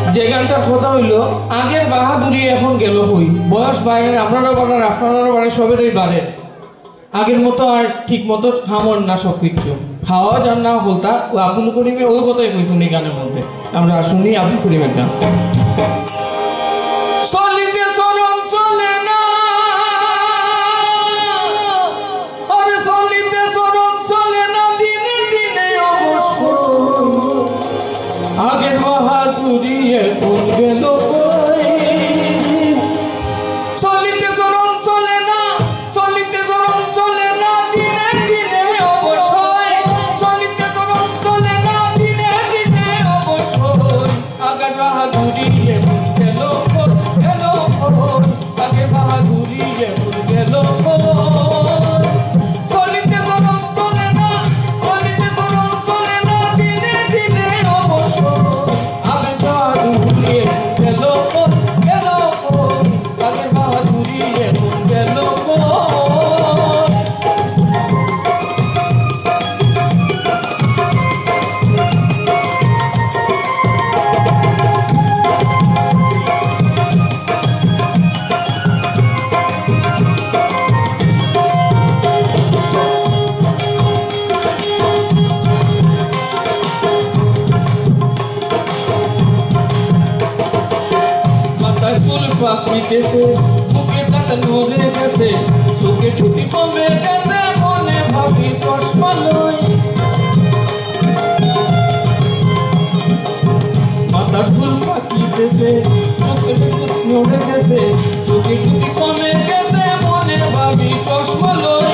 যে গানটার কথা হইল আগের বাহাদুরি এখন গেল হই, বয়স বাড়ের, আপনারা বাড়ার, আপনারা বাড়ে, সবেরই বাড়ের। আগের মতো আর ঠিক মতো খামন না, সব কিছু খাওয়া যান না হলতা। ও আব্দুল করিমে ওই কথাই কইছেন এই গানের মধ্যে। আমরা শুনি আব্দুল করিমের গান। চলিতে চরণ চলে না, আরে চলিতে চরণ চলে না, দিনে দিনে অবশ্য আগের বাহাদুরি এখন গেল। চলিতে চরণ চলে না, চলিতে চরণ চলে না, দিনে দিনে অবশ্যই চলিতে চরণ চলে না, দিনে দিনে অবশ্যই আগের বাহাদুরি এখন গেল গেল, আগের বাহাদুরি এখন গেল। চলিতে চরণ চলে না, চলিতে চরণ চলে না, দিনে দিনে অবশ্যই আগের বাহাদুরি এখন গেল গেল, আগের বাহাদুরি এখন গেল। মাথায় চুল পাকিতেছে, মুখে দাঁত নড়ে গেছে, চোখে ঠুটি কমে গেছে, মনে ভাবি চশমা লই। মাথার চুল পাকিতেছে, চোখে ঠুটি নড়ে গেছে, চোখে ঠুটি কমে গেছে, মনে ভাবি চশমা লই।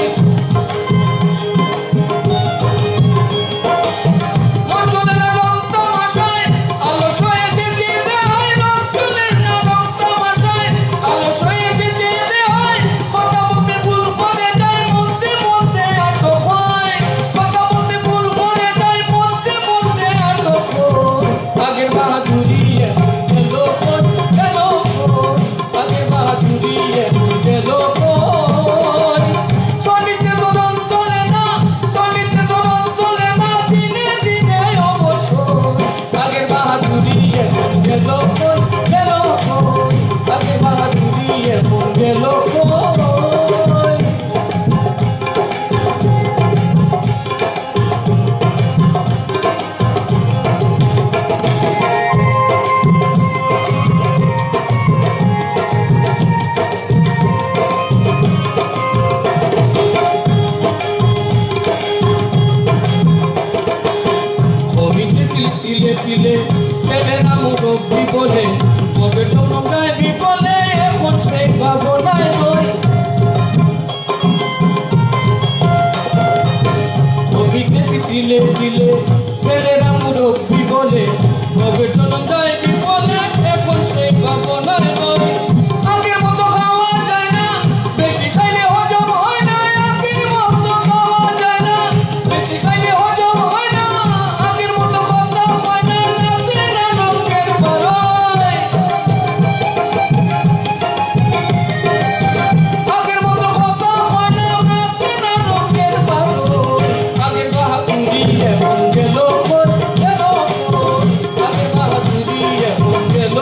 তিলে তিলে ছেলেরা মুরব্বী বলে, কবে জন্ম গাইবি বলে, এখন সেই ভাবনায় নয়। কবি গেছি তিলে তিলে ছেলেরা মুরব্বী বলে, কবে জন্ম গাইবি বলে, এখন সেই ভাবনায় নয়। আগের মতো খাওয়া যায় না, বেশি খাইলে হজম হয় না, আগের মতো খাওয়া যায় না, বেশি খাইলে হজম হয় না, আগের মতো কথা হয় না, নাচে না রঙের বারোয়। আগের মতো কথা হয় না, নাচে না রঙের বারোয়। আগের বাহাদুরি এখন গেল গেল, আগের বাহাদুরি এখন গেল।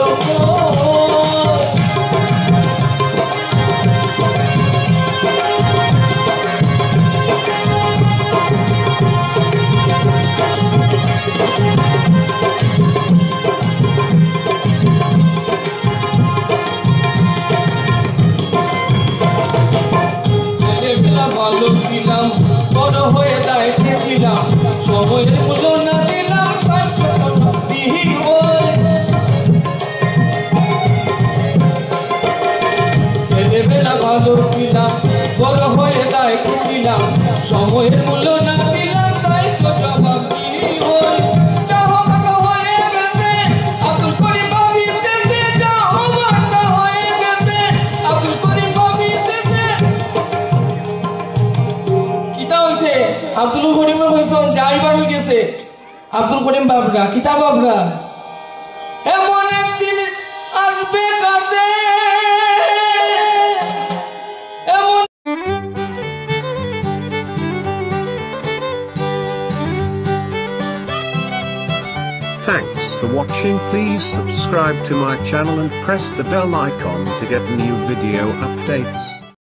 ছেলেবেলা ভালো ছিলাম, বড় হয়ে দায়িত্বে ছিলাম, সময়ের মূল্য না দিলাম, তাই দিহি হই। ছেলেবেলা ভালো ছিলাম, বড় হয়ে দায়িত্বে ছিলাম, সময়ের মূল্য না দিলাম, তাই তো জবাব দিহি হই। চাহবাকা হয়ে গেছে, আব্দুল করিম ভাবিতেছে, চাহবাকা হয়ে গেছে, আব্দুল করিম ভাবিতেছে। কিতা হইছে? আব্দুল করিমে কইছেন যাইবার হয়ে গেছে। আব্দুল করিম বাবরা, কিতা বাবরা? এমন একদিন আসবে কাছে, এমন Thanks for watching. Please subscribe to my channel and press the bell icon to get new video updates.